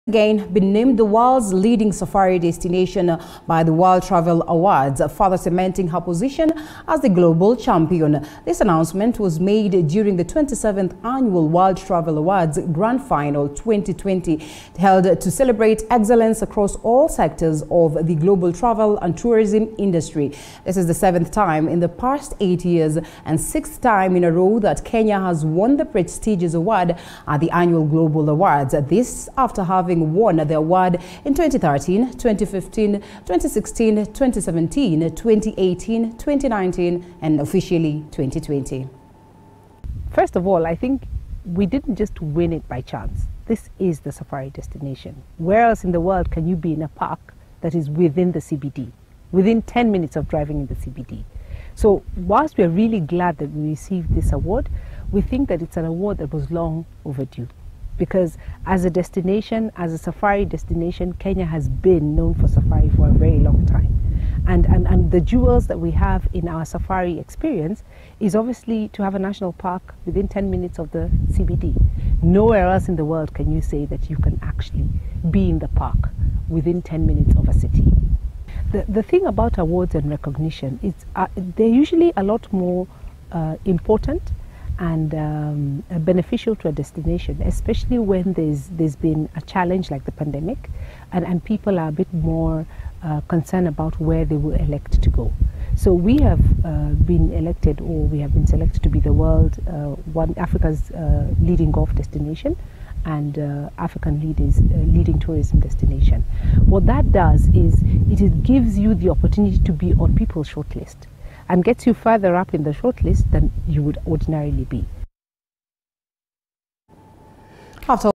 Again been named the world's leading safari destination by the World Travel Awards, further cementing her position as the global champion. This announcement was made during the 27th Annual World Travel Awards Grand Final 2020, held to celebrate excellence across all sectors of the global travel and tourism industry. This is the 7th time in the past 8 years and 6th time in a row that Kenya has won the prestigious award at the Annual Global Awards. This after having won the award in 2013, 2015, 2016, 2017, 2018, 2019 and officially 2020. First of all, I think we didn't just win it by chance. This is the safari destination. Where else in the world can you be in a park that is within the CBD, within 10 minutes of driving in the CBD? So whilst we're really glad that we received this award, we think that it's an award that was long overdue. Because as a destination, as a safari destination, Kenya has been known for safari for a very long time. And the jewels that we have in our safari experience is obviously to have a national park within 10 minutes of the CBD. Nowhere else in the world can you say that you can actually be in the park within 10 minutes of a city. The thing about awards and recognition is they're usually a lot more important and beneficial to a destination, especially when there's been a challenge like the pandemic, and people are a bit more concerned about where they will elect to go. So we have been elected, or we have been selected to be the world, Africa's leading golf destination and African leading tourism destination. What that does is it gives you the opportunity to be on people's shortlist and gets you further up in the shortlist than you would ordinarily be. After